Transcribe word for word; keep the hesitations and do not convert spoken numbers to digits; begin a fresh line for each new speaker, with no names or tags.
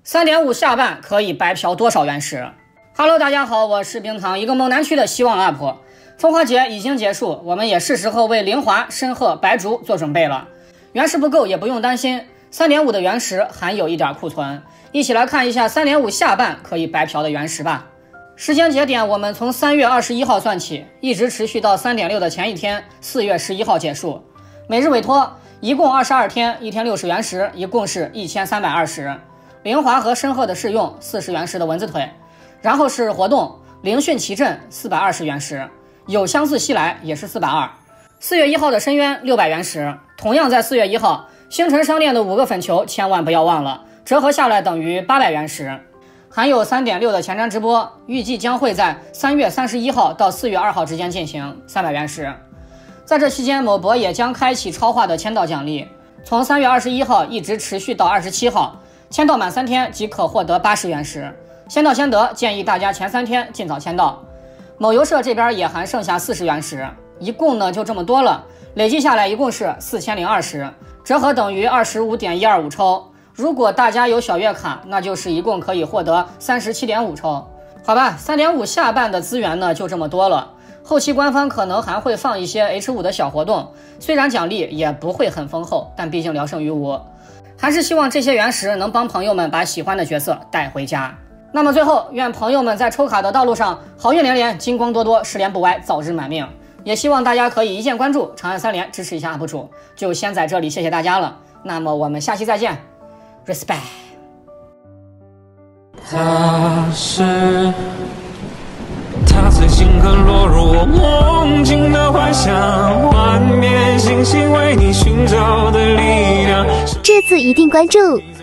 三点五 下半可以白嫖多少原石 ？Hello， 大家好，我是冰糖，一个猛男区的希望 U P。烽火节已经结束，我们也是时候为灵华、深褐、白竹做准备了。原石不够也不用担心， 三点五 的原石还有一点库存。一起来看一下 三点五 下半可以白嫖的原石吧。时间节点我们从三月二十一号算起，一直持续到 三点六 的前一天，四月十一号结束。每日委托一共二十二天，一天六十原石，一共是一千三百二十。灵华和深褐的试用四十原石的蚊子腿，然后是活动灵讯奇阵四百二十原石，有相似西来也是四百二十。四月一号的深渊六百原石，同样在四月一号，星辰商店的五个粉球千万不要忘了，折合下来等于八百原石。还有 三点六 的前瞻直播，预计将会在三月三十一号到四月二号之间进行，三百原石。在这期间，某博也将开启超话的签到奖励，从三月二十一号一直持续到二十七号，签到满三天即可获得八十原石。先到先得，建议大家前三天尽早签到。某游社这边也还剩下四十原石，一共呢就这么多了，累计下来一共是四千零二十，折合等于 二十五点一二五抽。如果大家有小月卡，那就是一共可以获得 三十七点五抽。好吧， 三点五 下半的资源呢就这么多了，后期官方可能还会放一些 H 五 的小活动，虽然奖励也不会很丰厚，但毕竟聊胜于无，还是希望这些原石能帮朋友们把喜欢的角色带回家。那么最后，愿朋友们在抽卡的道路上好运连连，金光多多，失联不歪，早日满命。也希望大家可以一键关注，长按三连支持一下 U P 主。就先在这里谢谢大家了，那么我们下期再见 ，respect。
他是他随星河落入我梦境的幻想，万变星星为你寻找的力量。
这次一定关注。